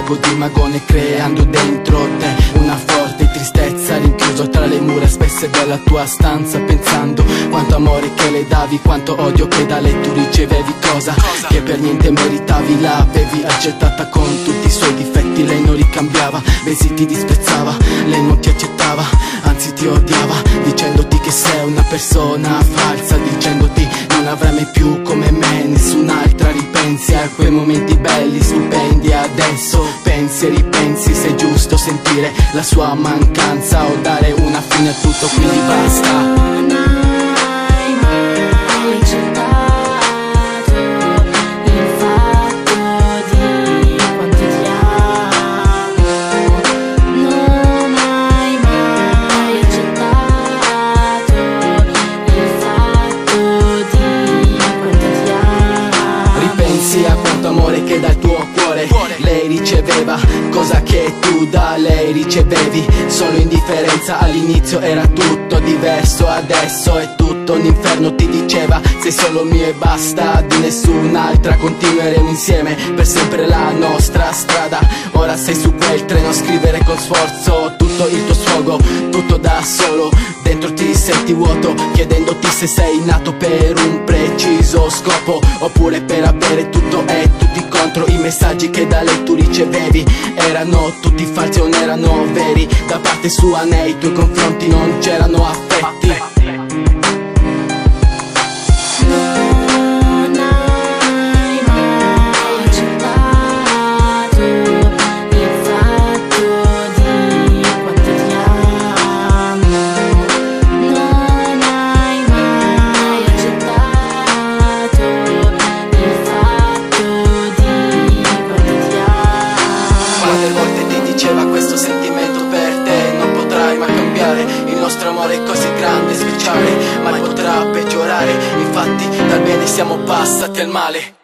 lago di magone, creando dentro te una forte tristezza, rinchiuso tra le mura spesse della tua stanza, pensando quanto amore che le davi, quanto odio che da lei tu ricevevi. Cosa che per niente meritavi, l'avevi accettata con tutti i suoi difetti. Lei non ricambiava, bensì ti disprezzava. Lei non ti accettava, anzi ti odiava, dicendoti che sei una persona falsa, dicendoti non avrai mai più come me nessun'altra. Ripensi a quei momenti belli, stupendi, adesso pensi e ripensi se è giusto sentire la sua mancanza o dare una fine a tutto, quindi basta. A quanto amore che dal tuo cuore lei riceveva, cosa che tu da lei ricevevi. Solo indifferenza, all'inizio era tutto diverso, adesso è tutto un inferno. Ti diceva sei solo mio e basta, di nessun'altra, continueremo insieme per sempre la nostra strada. Ora sei su quel treno a scrivere con sforzo tutto il tuo sfogo, tutto da solo. Dentro ti senti vuoto, chiedendoti se sei nato per un preciso scopo oppure per avere tutto e tutti contro. I messaggi che da lei tu ricevevi erano tutti falsi o non erano veri. Da parte sua nei tuoi confronti non c'erano affetti. Questo sentimento per te non potrai mai cambiare. Il nostro amore è così grande e speciale, mai potrà peggiorare. Infatti dal bene siamo passati al male.